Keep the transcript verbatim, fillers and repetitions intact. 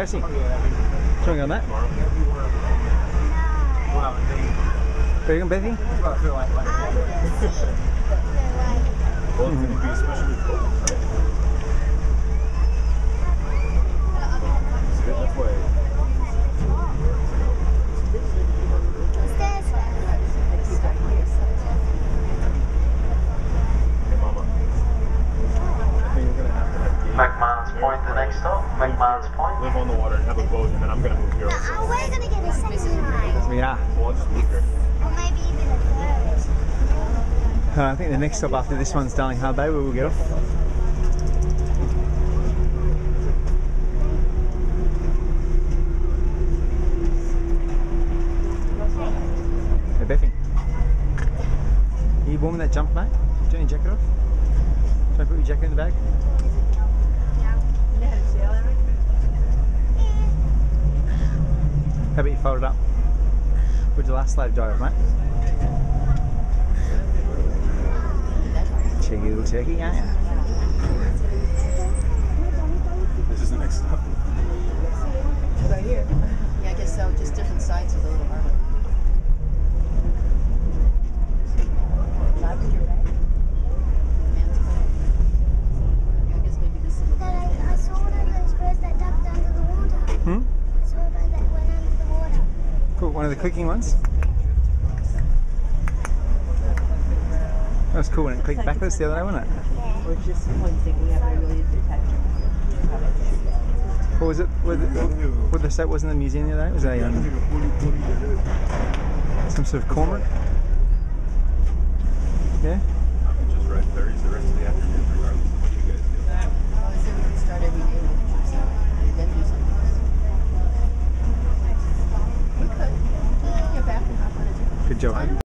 Darcy, do you want to go on that? Where are you going, Bethy? Well, it's going to be especially cold. That's why. McMahon's Point, the next stop. McMahon's Point. Live on the water and have a boat, and then I'm going to move here also. Oh, we're going to get a second ride. We are. Well, I'll just move here. Or maybe even a third. Uh, I think the next stop after this one's Darling Harbour Bay, where we'll get off. Hey, Beffy. Are you warm in that jump, mate? Do you want your jacket off? Should I put your jacket in the bag? How about you fold it up? Where'd your last slave die of, mate? Cheeky little turkey, aren't you? This is the next stop. Right here. Yeah, I guess so. Just different sides of the little harbor. Drive with your bag. Man's bag. Yeah, I guess maybe this is the Dad, I, I saw one of those birds that ducked under the water. Hmm? I saw a bird that went under the water. Cool, one of the clicking ones. That was cool when it clicked backwards the other day, wasn't it? Or it's just pointing. We have a really detector. What was it? What, the, what the set was in the museum the other day? Was it a, um, some sort of cormorant? Yeah? I could just ride ferries the rest of the afternoon, regardless of what you guys do. Oh, I said we could start every day with trips out and then do something else. We could. Get back and hop on a different. Good job.